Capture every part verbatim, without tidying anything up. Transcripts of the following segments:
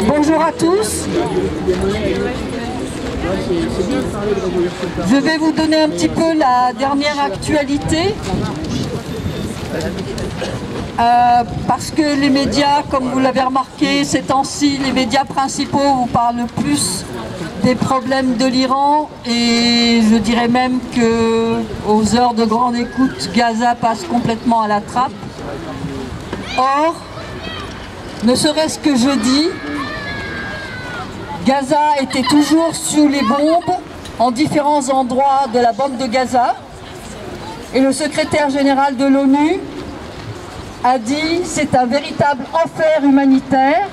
Bonjour à tous. Je vais vous donner un petit peu la dernière actualité. Euh, parce que les médias, comme vous l'avez remarqué, ces temps-ci, les médias principaux vous parlent le plus des problèmes de l'Iran, et je dirais même que aux heures de grande écoute, Gaza passe complètement à la trappe. Or, ne serait-ce que jeudi, Gaza était toujours sous les bombes en différents endroits de la bande de Gaza, et le secrétaire général de l'ONU a dit c'est un véritable enfer humanitaire.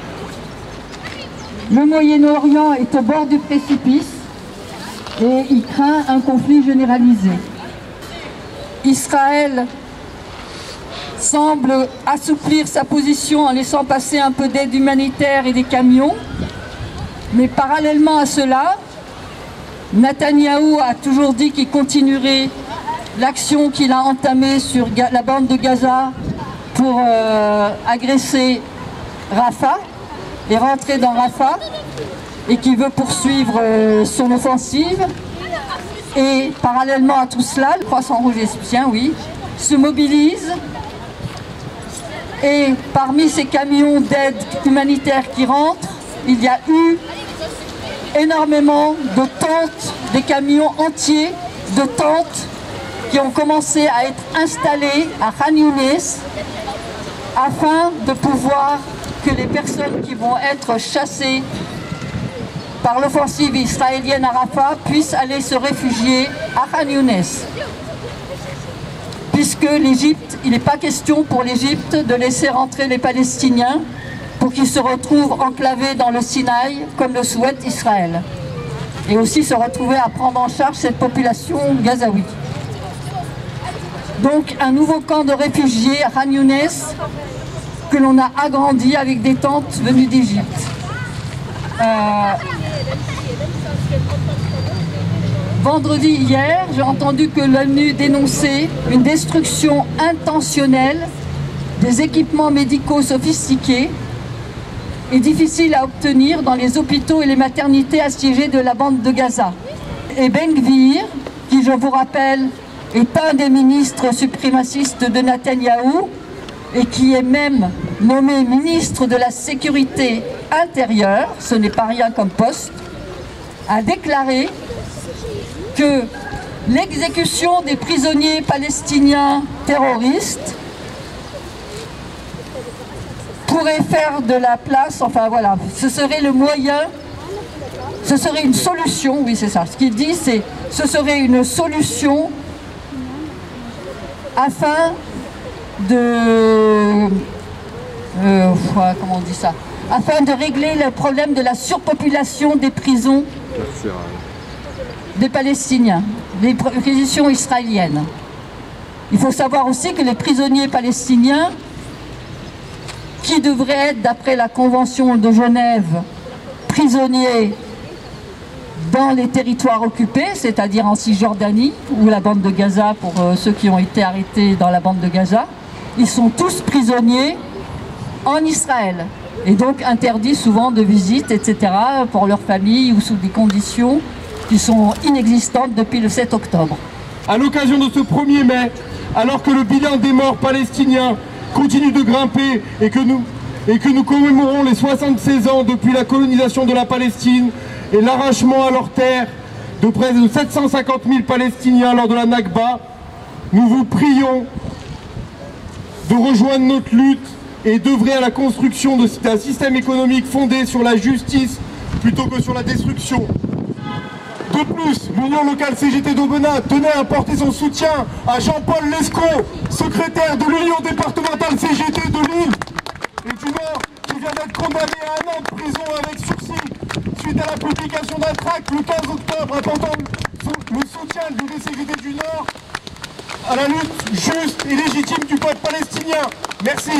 Le Moyen-Orient est au bord du précipice et il craint un conflit généralisé. Israël semble assouplir sa position en laissant passer un peu d'aide humanitaire et des camions. Mais parallèlement à cela, Netanyahou a toujours dit qu'il continuerait l'action qu'il a entamée sur la bande de Gaza pour euh, agresser Rafah et rentrer dans Rafah, et qui veut poursuivre euh, son offensive. Et parallèlement à tout cela, le Croissant Rouge égyptien, oui, se mobilise, et parmi ces camions d'aide humanitaire qui rentrent, il y a eu énormément de tentes, des camions entiers de tentes qui ont commencé à être installés à Khan Younis afin de pouvoir que les personnes qui vont être chassées par l'offensive israélienne à Rafah puissent aller se réfugier à Khan Younis. Puisque l'Égypte, il n'est pas question pour l'Égypte de laisser rentrer les Palestiniens pour qu'ils se retrouvent enclavés dans le Sinaï comme le souhaite Israël. Et aussi se retrouver à prendre en charge cette population gazaouie. Donc un nouveau camp de réfugiés à Khan Younis que l'on a agrandi avec des tentes venues d'Égypte. Euh, vendredi hier, j'ai entendu que l'ONU dénonçait une destruction intentionnelle des équipements médicaux sophistiqués et difficiles à obtenir dans les hôpitaux et les maternités assiégées de la bande de Gaza. Et Ben Gvir, qui je vous rappelle est un des ministres suprémacistes de Netanyahou et qui est même nommé ministre de la Sécurité intérieure, ce n'est pas rien comme poste, a déclaré que l'exécution des prisonniers palestiniens terroristes pourrait faire de la place, enfin voilà, ce serait le moyen, ce serait une solution, oui c'est ça, ce qu'il dit c'est, ce serait une solution afin de, euh, comment on dit ça, afin de régler le problème de la surpopulation des prisons des Palestiniens, des prisons israéliennes. Il faut savoir aussi que les prisonniers palestiniens, qui devraient être, d'après la Convention de Genève, prisonniers dans les territoires occupés, c'est-à-dire en Cisjordanie ou la bande de Gaza pour euh, ceux qui ont été arrêtés dans la bande de Gaza, ils sont tous prisonniers en Israël et donc interdits souvent de visite, et cetera pour leurs familles ou sous des conditions qui sont inexistantes depuis le sept octobre. À l'occasion de ce premier mai, alors que le bilan des morts palestiniens continue de grimper et que nous, et que nous commémorons les soixante-seize ans depuis la colonisation de la Palestine et l'arrachement à leurs terres de près de sept cent cinquante mille Palestiniens lors de la Nakba, nous vous prions de rejoindre notre lutte et d'œuvrer à la construction d'un système économique fondé sur la justice plutôt que sur la destruction. De plus, l'Union locale C G T d'Aubenas tenait à apporter son soutien à Jean-Paul Lescaut, secrétaire de l'Union départementale C G T de l'île et du Nord, qui vient d'être condamné à un an de prison avec sursis suite à la publication d'un tract le quinze octobre apportant le soutien de l'U D C G T du Nord à la lutte juste et légitime du peuple palestinien. Merci.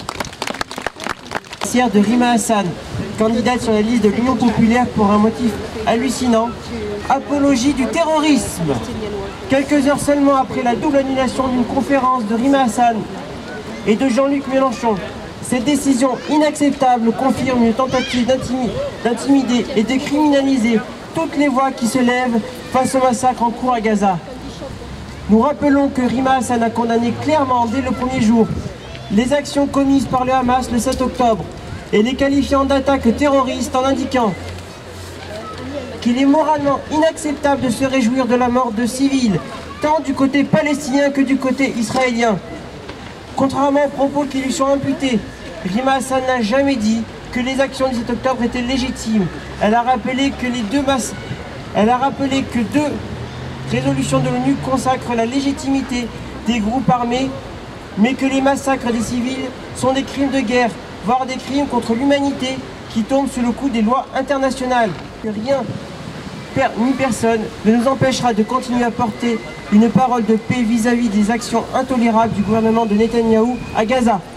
De Rima Hassan, candidate sur la liste de l'Union populaire pour un motif hallucinant, apologie du terrorisme. Quelques heures seulement après la double annulation d'une conférence de Rima Hassan et de Jean-Luc Mélenchon, Cette décision inacceptable confirme une tentative d'intimider et de criminaliser toutes les voix qui se lèvent face au massacre en cours à Gaza. Nous rappelons que Rima Hassan a condamné clairement dès le premier jour les actions commises par le Hamas le sept octobre et les qualifiant d'attaques terroristes en indiquant qu'il est moralement inacceptable de se réjouir de la mort de civils, tant du côté palestinien que du côté israélien. Contrairement aux propos qui lui sont imputés, Rima Hassan n'a jamais dit que les actions du sept octobre étaient légitimes. Elle a rappelé que les deux masses, elle a rappelé que deux résolutions de l'ONU consacrent la légitimité des groupes armés, mais que les massacres des civils sont des crimes de guerre, voire des crimes contre l'humanité qui tombent sous le coup des lois internationales. Que rien ni personne ne nous empêchera de continuer à porter une parole de paix vis-à-vis des actions intolérables du gouvernement de Netanyahou à Gaza.